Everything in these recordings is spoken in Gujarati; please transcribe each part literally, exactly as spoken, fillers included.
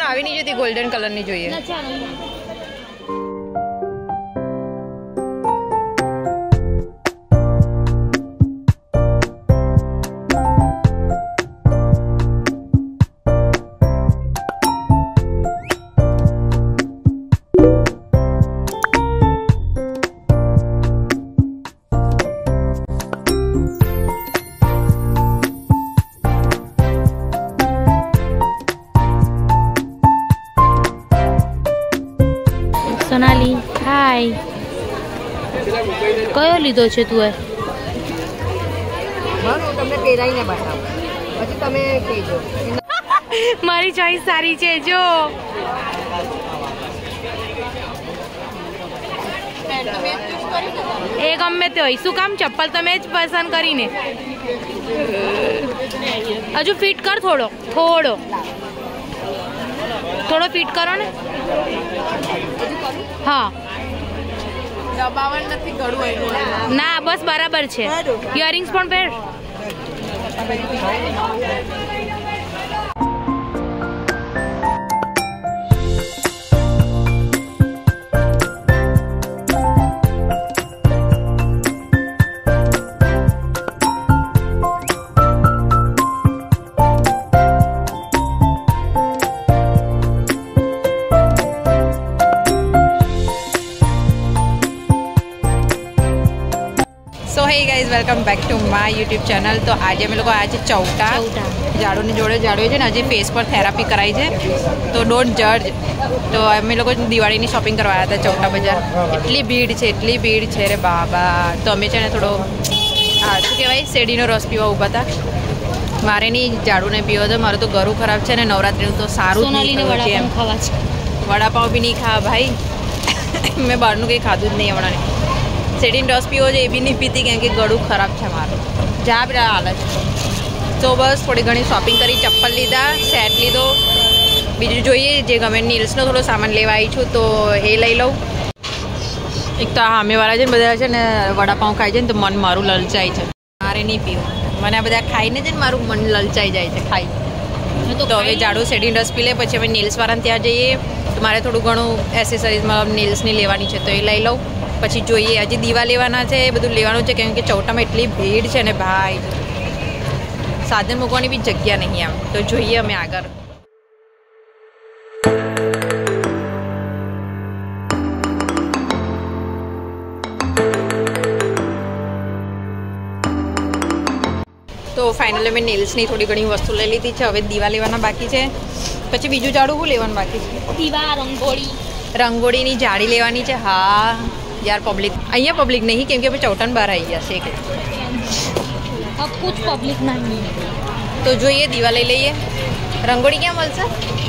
આવી નહીં જોતી, ગોલ્ડન કલરની જોઈએ. સોનાલી હાય, કયો લીધો છે તું? એ તમને પહેરાઈને બતાવું, પછી તમે કહેજો. મારી ચોઈસ સારી છે જો. એ ગમે તે હોય, શું કામ ચપ્પલ તમે જ પસંદ કરીને. હજુ ફિટ કર, થોડો થોડો થોડો ફિટ કરો ને. હા દબાવણ નથી, ગળું ના બસ બરાબર છે. ઇયરિંગ્સ પણ પહેર. So hey guys, welcome back to my YouTube channel. તો આજે અમે લોકો આવ્યા છે ચૌટા. જાડુની જોડે જાડુ છે ને, આજે ફેસ પર થેરાપી કરાવી છે, તો ડોન્ટ જજ. તો અમે લોકો દિવાળીની શોપિંગ કરવા આવ્યા હતા ચૌટા બજાર. એટલી ભીડ છે, એટલી ભીડ છે રે બાબા. તો અમે છે ને થોડો હા શું કહેવાય શેરડીનો રસ પીવા ઊભા હતા. મારે નહીં જાડુને પીવો હતો, મારું તો ગળું ખરાબ છે ને, નવરાત્રીનું તો સારું જ નહીં છે. વડાપાઉં બી નહીં ખાવા ભાઈ, મેં બહારનું કંઈ ખાધું જ નહીં હમણાં. શેરડીનો રસ પીવો છે એ બી નહીં પીતી, કેમ કે ગળું ખરાબ છે મારું, જા બી હાલત. તો બસ થોડી ઘણી શોપિંગ કરી, ચપ્પલ લીધા, સેટ લીધો, બીજું જોઈએ જે ગમે. નીલ્સનો થોડો સામાન લેવા આવી છું, તો એ લઈ લઉં. એક તો આ સામેવાળા છે ને બધા છે ને વડાપાઉં ખાય છે ને, તો મન મારું લલચાય છે. મારે નહીં પીવું, મને આ બધા ખાઈને છે ને મારું મન લલચાઈ જાય છે ખાઈ. તો હવે જાડું શેરડીનો રસ પી લે, પછી અમે નીલ્સવાળાને ત્યાં જઈએ. તો મારે થોડું ઘણું એસેસરીઝમાં નીલ્સની લેવાની છે, તો એ લઈ લઉં. પછી જોઈએ, હજી દીવા લેવાના છે, એ બધું લેવાનું છે, કેમ કે ચૌટામાં એટલી ભીડ છે ને ભાઈ, સાધન મૂકવાની બી જગ્યા નહીં આમ. તો જોઈએ અમે આગળ. તો ફાઇનલી મેં નેલ્સની થોડી ઘણી વસ્તુ લઈ લીધી છે. હવે દીવા લેવાના બાકી છે, પછી બીજું જાડું શું લેવાનું બાકી છે? દીવા, રંગોળી. રંગોળીની જાળી લેવાની છે. હા યાર, પબ્લિક અહીંયા પબ્લિક નહીં, કેમ કે આપણે ચૌટાને બહાર આવી ગયા છે કે કુછ પબ્લિક નહીં. તો જોઈએ, દીવા લઈ લઈએ. રંગોળી ક્યાં મળશે?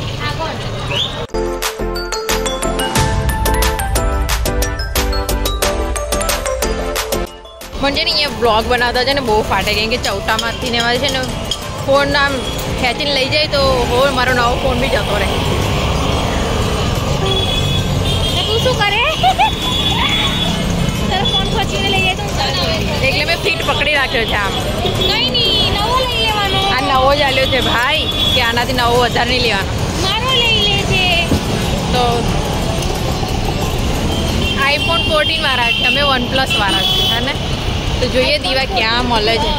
મને છે ને અહીંયા બ્લોગ બનાવતા છે ને બહુ ફાટે, કેમ કે ચૌટામાંથી ને એમાં છે ને ફોન આમ ખેંચીને લઈ જાય તો હો મારો નવો ફોન બી જતો રહે. તું શું કરે? તારો ફોન ખેંચીને લઈ જાય તો એટલે મેં ફીટ પકડી રાખ્યો છે આમ. નહીં નહીં, નવો લઈ લેવાનો. આ નવો જ આલ્યો છે ભાઈ, કે આનાથી નવો વધારે નહીં લેવાનો. મારો લઈ લે છે તો આઈફોન ફોર્ટીન વાળા છે, અમે વન પ્લસ વાળા છે હે ને. તો જોઈએ દીવા ક્યાં મળે છે.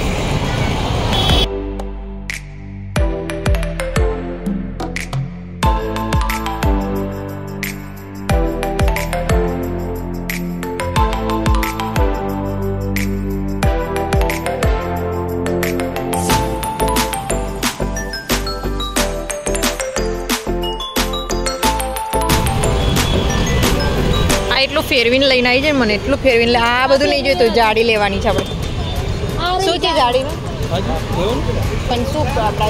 એટલું ફેરવીને લઈને આવી જાય, મને એટલું ફેરવીને આ બધું નહીં જોઈતું. જાડી લેવાની છે આપણે. શું છે જાડીનું? પણ શું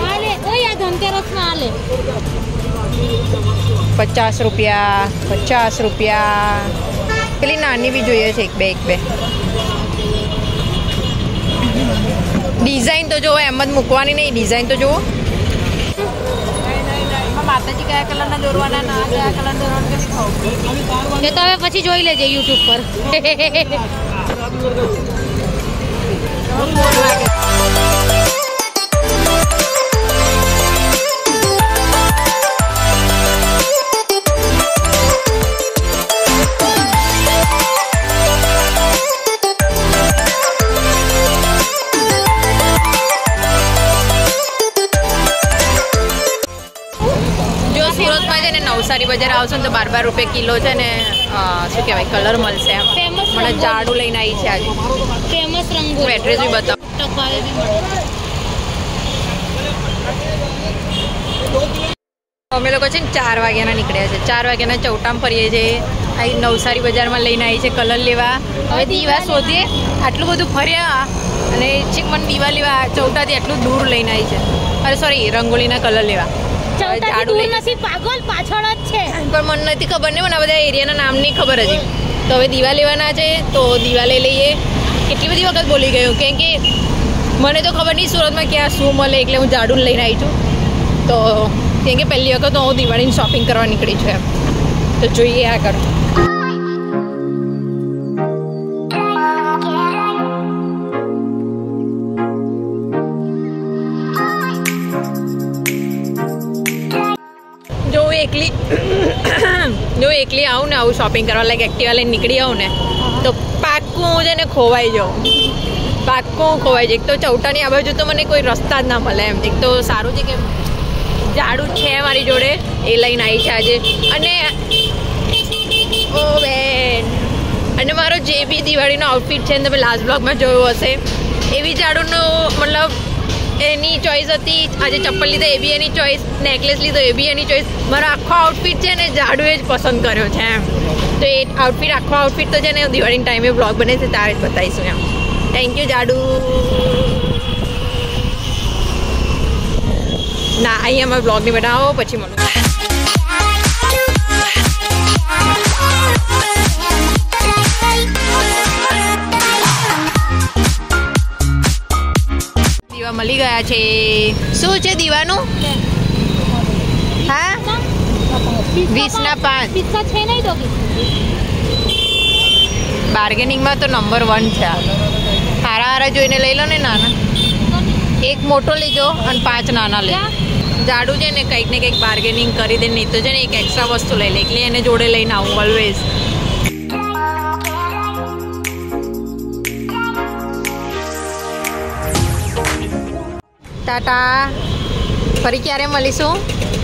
પચાસ રૂપિયા પચાસ રૂપિયા. પેલી નાની બી જોઈએ છે, એક બે એક બે. ડિઝાઇન તો જુઓ, એમ જ મૂકવાની નહીં, ડિઝાઇન તો જુઓ. માતાજી કયા કલરના દોરવાના, ના કયા કલર દોરવાના કે ખાવ એ તો હવે પછી જોઈ લેજે યુટ્યુબ પર. બજાર આવશો ને તો બાર બાર રૂપિયા કિલો છે ને શું કહેવાય કલર મળશે એમ. મને જાડું લઈને આવી છે આજે. ફેમસ રંગો એડ્રેસ બી બતાવો. ટપાલે બી મળે. અમે લોકો છે ને ચાર વાગ્યાના નીકળ્યા છે. ચાર વાગ્યાના ચૌટામાં ફરીએ છીએ. અહીં નવસારી બજારમાં લઈને આવી છે કલર લેવા. હવે દીવા શોધીએ. આટલું બધું ફર્યા અને ચીક મને દીવા લેવા ચૌટાથી આટલું દૂર લઈને આવી છે. અરે સોરી રંગોળીના કલર લેવા. ચૌટાથી દૂર નથી પાગલ પાછળ જ છે. પણ મને નથી ખબર ને મને આ બધા એરિયાના નામ નહીં ખબર હજી. તો હવે દીવા લેવાના છે તો દીવા લઈ લઈએ. કેટલી બધી વખત બોલી ગયું કેમ કે મને તો ખબર નહીં સુરતમાં ક્યાં શું મળે એટલે હું જાડું લઈને આવી છું. તો કેમ કે પહેલી વખત હું દિવાળીની શોપિંગ કરવા નીકળી છું એમ. તો જોઈએ આગળ. જો હું એકલી જો એકલી આવું ને આવું શોપિંગ કરવા લાઈક એક્ટિવા લઈને નીકળી આવું ને તો પાક્કું હું છે ને ખોવાઈ જાઉં. પાક્કું ખોવાઈ જાય. એક તો ચૌટાની આ બાજુ તો મને કોઈ રસ્તા જ ના મળે એમ. એક તો સારું છે કે જાડું છે મારી જોડે એ લઈને આવી છે આજે. અને ઓ બેન અને મારો જે બી દિવાળીનો આઉટફિટ છે ને તમે લાસ્ટ બ્લોગમાં જોયું હશે એવી જાડુનો મતલબ એની ચોઈસ હતી. આજે ચપ્પલ લીધા એ બી એની ચોઈસ, નેકલેસ લીધો એ બી એની ચોઈસ. મારો આખો આઉટફિટ છે ને જાડુએ જ પસંદ કર્યો છે એમ. તો એ આઉટફિટ આખો આઉટફિટ તો છે ને દિવાળીના ટાઈમે બ્લોગ બને છે ત્યારે જ બતાવીશું એમ. Thank you જાડુ. ના અહીંયા અમારે બ્લોગ નહીં બનાવો પછી મળું. દીવા મળી ગયા છે. શું છે દીવાનું? હા વીસ ના પાંચ. પિઝા છે નહીં તો બાર્ગેનિંગમાં તો નંબર વન છે. હારા હારા જોઈને લઈ લો ને નાના. એક મોટો લેજો અને પાંચ નાના લે. જાડું છે ને કંઈક ને કંઈક બાર્ગેનિંગ કરી દે નહીં તો છે ને એક એક્સ્ટ્રા વસ્તુ લઈ લે એટલે એને જોડે લઈને આવું ઓલવેઝ. ટાટા ફરી ક્યારે મળીશું?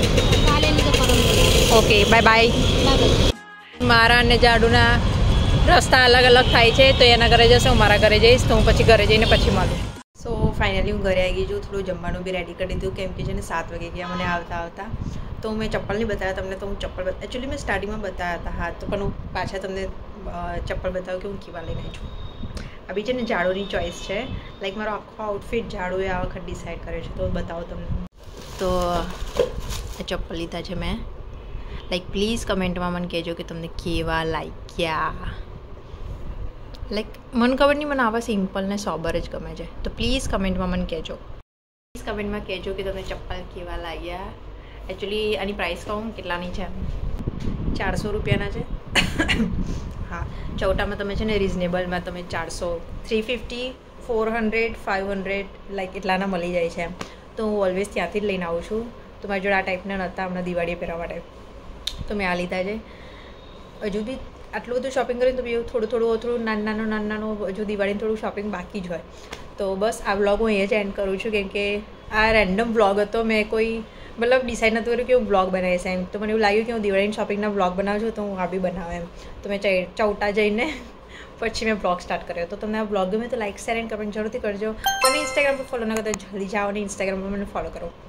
Okay bye bye. મારા અને જાડુના રસ્તા અલગ અલગ થાય છે તો એના ઘરે જશે હું મારા ઘરે જઈશ તો હું પછી ઘરે જઈને પછી મળું. સો ફાઇનલી હું ઘરે આવી ગઈ છું. થોડું જમવાનું બી રેડી કરી દીધું કેમ કે છે ને સાત વાગે ગયા મને આવતા આવતા. તો મેં ચપ્પલ નહીં બતાવ્યા તમને. તો હું ચપ્પલ એકચ્યુઅલી મેં સ્ટાર્ટિંગમાં બતાવ્યા હતા હા તો પણ હું પાછા તમને ચપ્પલ બતાવું કે હું કેવા લઈને આવી છું. આ બી છે ને જાડુની ચોઈસ છે. લાઈક મારો આખો આઉટફિટ જાડુએ આ વખત ડિસાઈડ કર્યો છે તો બતાવો તમને. તો ચપ્પલ લીધા છે મેં. લાઈક પ્લીઝ કમેન્ટમાં મને કહેજો કે તમને કેવા લાગ્યા. લાઈક મને ખબર નહીં મને આવા સિમ્પલ ને સોબર જ ગમે છે. તો પ્લીઝ કમેન્ટમાં મને કહેજો. પ્લીઝ કમેન્ટમાં કહેજો કે તમને ચપ્પલ કેવા લાગ્યા. એકચ્યુઅલી આની પ્રાઇસ કહું કેટલાની છે? ચારસો રૂપિયાના છે. હા ચૌટામાં તમે છે ને રિઝનેબલમાં તમે ચારસો three fifty four hundred five hundred like એટલાના મળી જાય છે એમ. તો હું ઓલવેઝ ત્યાંથી જ લઈને આવું છું. તો મારી જોડે આ ટાઈપના નહોતા હમણાં દિવાળીએ પહેરવા માટે તો મેં આ લીધા છે. હજુ બી આટલું બધું શોપિંગ કરીને તો બી થોડું થોડું થોડું નાનું નાનું નાનું નાનું હજુ દિવાળીનું થોડું શોપિંગ બાકી જ હોય. તો બસ આ વ્લોગ હું અહીંયા જ એન્ડ કરું છું કેમ કે આ રેન્ડમ વ્લોગ હતો. મેં કોઈ મતલબ ડિસાઈડ નહોતું કર્યું કે હું વ્લોગ બનાવીશ એમ. તો મને એવું લાગ્યું કે હું દિવાળીની શોપિંગના વ્લોગ બનાવું છું તો હું આ બી બનાવું એમ. તો મેં ચૌટા જઈને પછી મેં બ્લોગ સ્ટાર્ટ કર્યો. તો તમને આ બ્લોગ ગમે તો લાઈક શેર એન્ડ કમેન્ટ જરૂરથી કરજો. અને ઇન્સ્ટાગ્રામ પર ફોલો ના કરતો જલ્દી જાઓ અને ઇન્સ્ટાગ્રામ પર મને ફોલો કરો.